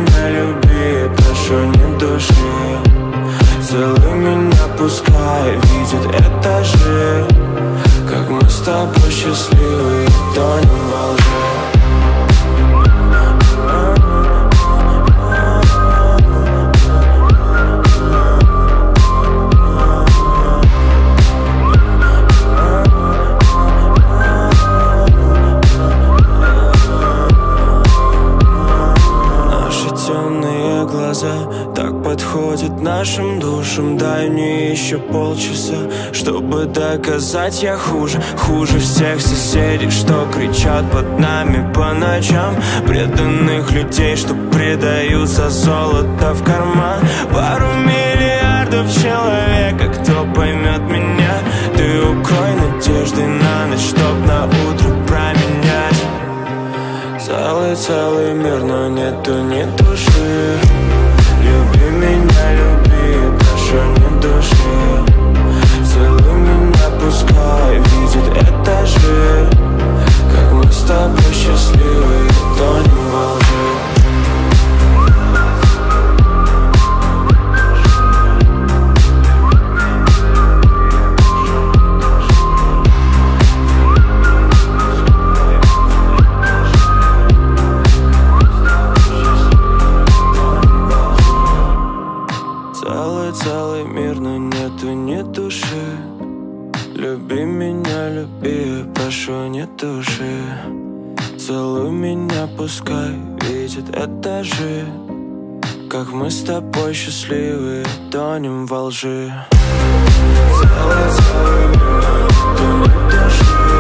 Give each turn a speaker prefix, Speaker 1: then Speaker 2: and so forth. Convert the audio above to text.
Speaker 1: меня, люби, прошу, не души. Целуй меня, пускай видит этажи, как мы с тобой счастливы, тонем во лжи. Так подходит нашим душам. Дай мне еще полчаса, чтобы доказать я хуже всех соседей, что кричат под нами по ночам. Преданных людей, что предают за золото в карман. Пару миллиардов человек, кто поймет меня. Ты укрой надеждой на ночь, чтоб на утро променять. Целый мир, но нету ни души. Люби меня, люби, прошу, не души. Целуй меня, пускай видит этажи, как мы с тобой счастливы, тонем во лжи. Целый мир, но нету ни души. Люби меня, люби, прошу, не души. Целуй меня, пускай видит этажи, как мы с тобой счастливы, тонем во лжи. Целый мир, но нету ни души.